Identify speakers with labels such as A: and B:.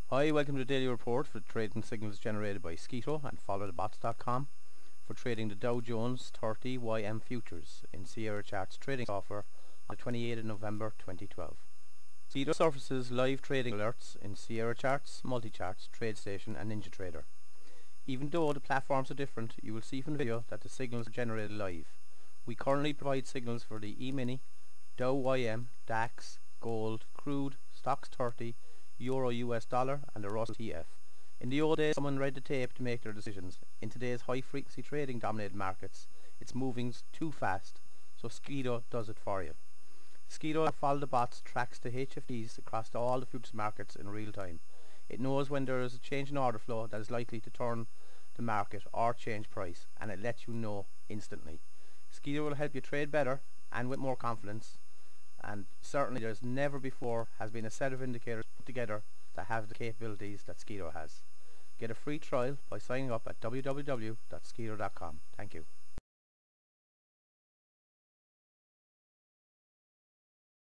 A: Hi, welcome to the daily report for trading signals generated by Skeeto and followthebots.com for trading the Dow Jones 30 YM futures in SierraCharts trading software on the 28th of November 2012. Skeeto surfaces live trading alerts in SierraCharts, MultiCharts, TradeStation and NinjaTrader. Even though the platforms are different, you will see from the video that the signals are generated live. We currently provide signals for the E-mini, Dow YM, DAX, Gold, Crude, Stocks 30, Euro US dollar and the Russell TF. In the old days, someone read the tape to make their decisions. In today's high frequency trading dominated markets, it's moving too fast, so Skeeto does it for you. Skeeto Follow the Bots tracks the HFTs across all the futures markets in real time. It knows when there is a change in order flow that is likely to turn the market or change price, and it lets you know instantly. Skeeto will help you trade better and with more confidence, and certainly there's never before has been a set of indicators put together that have the capabilities that Skeeto has. Get a free trial by signing up at www.skeeto.com. Thank you.